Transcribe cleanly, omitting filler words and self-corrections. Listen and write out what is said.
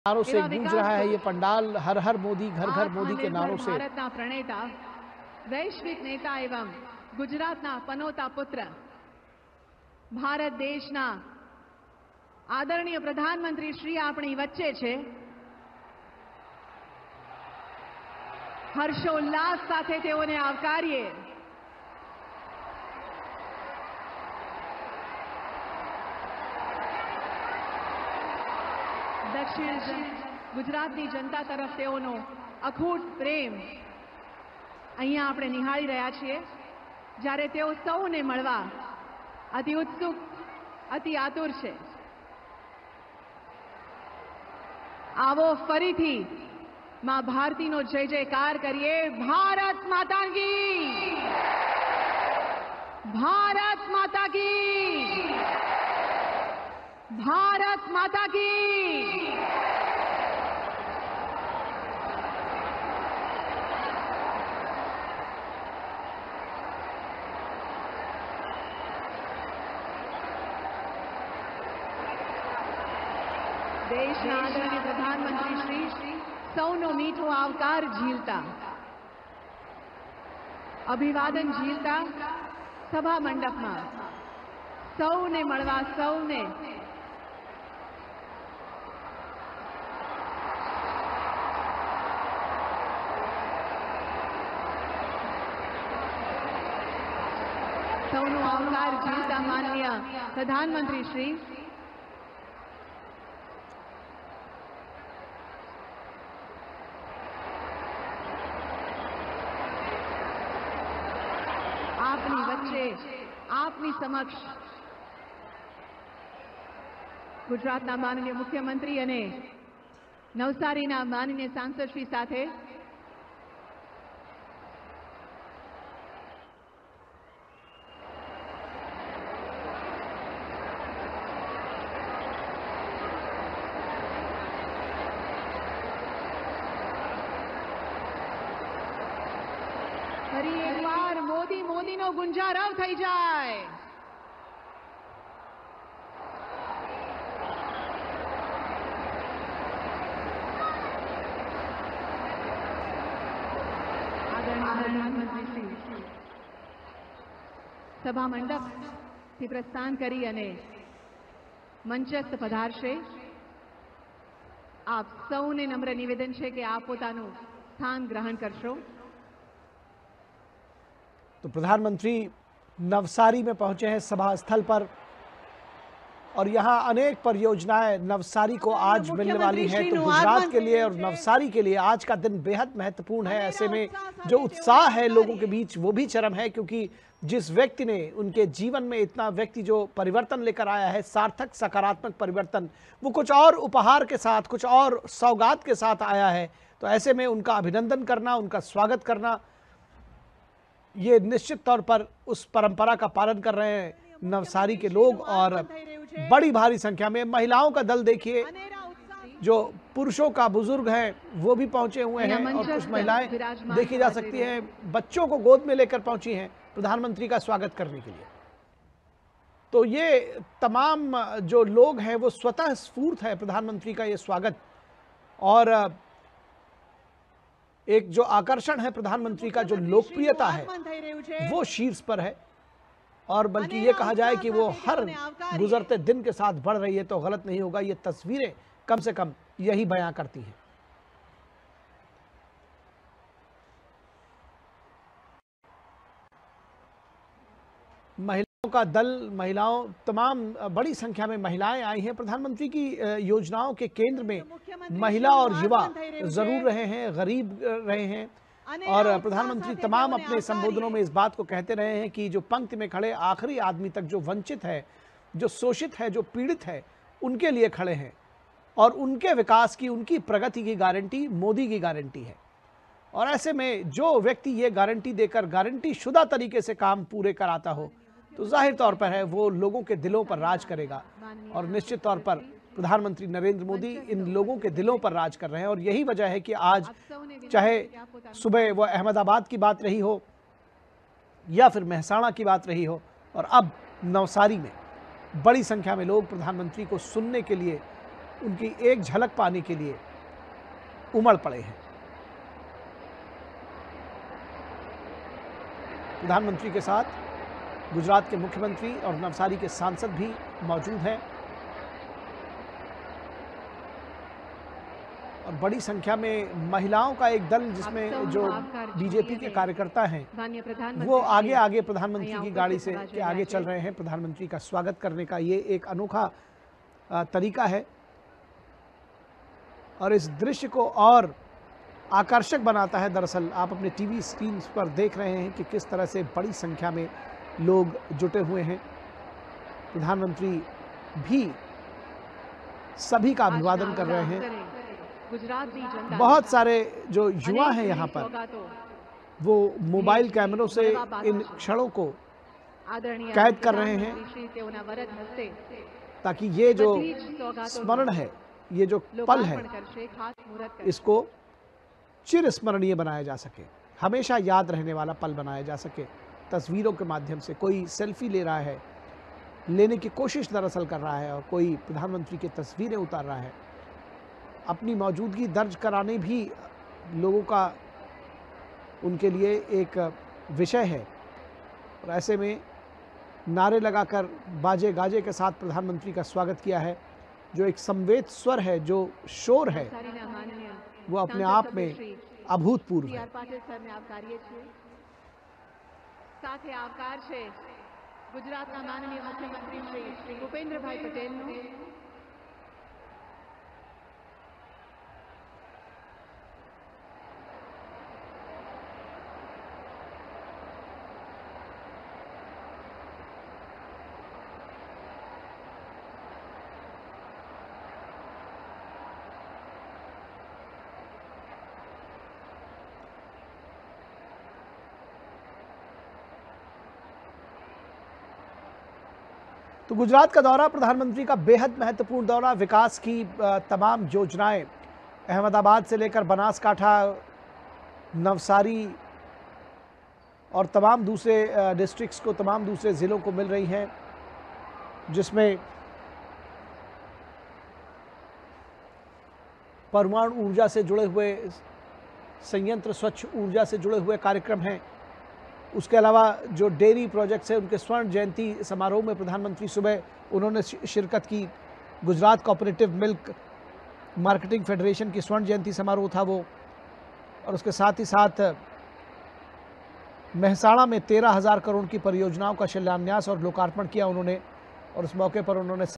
नारों से गूंज रहा है ये पंडाल, हर हर मोदी, घर घर मोदी के नारों से। भारतना प्रणेता, वैश्विक नेता एवं गुजरातना पनोता पुत्र, भारत देशना आदरणीय प्रधानमंत्री श्री आपणी वच्चे छे। हर्षोल्लास साथे तेओने आवकारीए। दक्षिण गुजरातनी जनता तरफ तेओनो अखूट प्रेम अहींया आपणे निहाळी रह्या छीए। ज्यारे तेओ सौने मळवा अति उत्सुक, अति आतुर छे। आवो फरीथी मां भारतीनो जय जयकार करिए। भारत माता की, भारत माता की, भारत माता की। देशना आदरणीय प्रधानमंत्री श्री सौनो मीठो आवकार झीलता, अभिवादन झीलता सभा मंडप में सौने मळवा, सौने सौनो आवकार झीलता माननीय प्रधानमंत्री श्री आपनी वच्चे, आपनी समक्ष गुजरातना माननीय मुख्यमंत्री अने नवसारीना माननीय सांसद श्री साथे फरी एक बार मोदी मोदी नो गुंजारव थई जाए। प्रधानमंत्री श्री सभा मंडप थी प्रस्थान करी अने मंचस्थ पधारशे। आप सौने नम्र निवेदन है कि आप पोतानुं स्थान ग्रहण करशो। तो प्रधानमंत्री नवसारी में पहुंचे हैं सभा स्थल पर, और यहाँ अनेक परियोजनाएं नवसारी को आज मिलने वाली हैं। तो गुजरात के लिए और नवसारी के लिए आज का दिन बेहद महत्वपूर्ण है। ऐसे में जो उत्साह है लोगों के बीच वो भी चरम है, क्योंकि जिस व्यक्ति ने उनके जीवन में इतना व्यक्ति जो परिवर्तन लेकर आया है, सार्थक सकारात्मक परिवर्तन, वो कुछ और उपहार के साथ, कुछ और सौगात के साथ आया है। तो ऐसे में उनका अभिनंदन करना, उनका स्वागत करना, ये निश्चित तौर पर उस परंपरा का पालन कर रहे हैं नवसारी के लोग। और बड़ी भारी संख्या में महिलाओं का दल देखिए, जो पुरुषों का बुजुर्ग हैं वो भी पहुंचे हुए हैं, और कुछ महिलाएं देखी जा सकती हैं बच्चों को गोद में लेकर पहुंची हैं प्रधानमंत्री का स्वागत करने के लिए। तो ये तमाम जो लोग हैं वो स्वतः स्फूर्त है प्रधानमंत्री का ये स्वागत। और एक जो आकर्षण है प्रधानमंत्री का, जो लोकप्रियता है वो शीर्ष पर है, और बल्कि ये कहा जाए कि वो हर गुजरते दिन के साथ बढ़ रही है तो गलत नहीं होगा। ये तस्वीरें कम से कम यही बयां करती हैं। महिलाओं का दल, महिलाओं, तमाम बड़ी संख्या में महिलाएं आई हैं। प्रधानमंत्री की योजनाओं के केंद्र में महिला और युवा जरूर रहे हैं, गरीब रहे हैं। और प्रधानमंत्री तमाम अपने संबोधनों में इस बात को कहते रहे हैं कि जो पंक्ति में खड़े आखिरी आदमी तक, जो वंचित है, जो शोषित है, जो पीड़ित है, उनके लिए खड़े हैं, और उनके विकास की, उनकी प्रगति की गारंटी मोदी की गारंटी है। और ऐसे में जो व्यक्ति ये गारंटी देकर गारंटी शुदा तरीके से काम पूरे कराता हो, तो जाहिर तौर पर है वो लोगों के दिलों पर राज करेगा। और निश्चित तौर पर प्रधानमंत्री नरेंद्र मोदी इन लोगों के दिलों पर राज कर रहे हैं। और यही वजह है कि आज चाहे सुबह वो अहमदाबाद की बात रही हो या फिर मेहसाणा की बात रही हो, और अब नवसारी में बड़ी संख्या में लोग प्रधानमंत्री को सुनने के लिए उनकी एक झलक पाने के लिए उमड़ पड़े हैं। प्रधानमंत्री के साथ गुजरात के मुख्यमंत्री और नवसारी के सांसद भी मौजूद हैं और बड़ी संख्या में महिलाओं का एक दल जिसमें जो बीजेपी के कार्यकर्ता हैं वो आगे आगे प्रधानमंत्री की गाड़ी से के आगे चल रहे हैं। प्रधानमंत्री का स्वागत करने का ये एक अनोखा तरीका है और इस दृश्य को और आकर्षक बनाता है। दरअसल आप अपने टीवी स्क्रीन पर देख रहे हैं कि किस तरह से बड़ी संख्या में लोग जुटे हुए हैं। प्रधानमंत्री भी सभी का अभिवादन कर रहे हैं। बहुत सारे जो युवा हैं यहाँ पर वो मोबाइल कैमरों से इन क्षणों को कैद कर रहे हैं ताकि ये जो स्मरण है, ये जो पल है, इसको चिर स्मरणीय बनाया जा सके, हमेशा याद रहने वाला पल बनाया जा सके। तस्वीरों के माध्यम से कोई सेल्फी ले रहा है, लेने की कोशिश दरअसल कर रहा है और कोई प्रधानमंत्री की तस्वीरें उतार रहा है। अपनी मौजूदगी दर्ज कराने भी लोगों का उनके लिए एक विषय है और ऐसे में नारे लगाकर बाजे गाजे के साथ प्रधानमंत्री का स्वागत किया है। जो एक संवेद स्वर है, जो शोर है, वो अपने आप में अभूतपूर्व है। સાથે આવકાર છે ગુજરાતના માનનીય મુખ્યમંત્રી શ્રી ભૂપેન્દ્રભાઈ પટેલનું। तो गुजरात का दौरा प्रधानमंत्री का बेहद महत्वपूर्ण दौरा। विकास की तमाम योजनाएं अहमदाबाद से लेकर बनासकांठा, नवसारी और तमाम दूसरे डिस्ट्रिक्ट्स को, तमाम दूसरे ज़िलों को मिल रही हैं, जिसमें परमाणु ऊर्जा से जुड़े हुए संयंत्र, स्वच्छ ऊर्जा से जुड़े हुए कार्यक्रम हैं। उसके अलावा जो डेयरी प्रोजेक्ट्स हैं, उनके स्वर्ण जयंती समारोह में प्रधानमंत्री सुबह उन्होंने शिरकत की। Gujarat cooperative milk marketing federation की स्वर्ण जयंती समारोह था वो, और उसके साथ ही साथ मेहसाणा में 13,000 करोड़ की परियोजनाओं का शिलान्यास और लोकार्पण किया उन्होंने, और उस मौके पर उन्होंने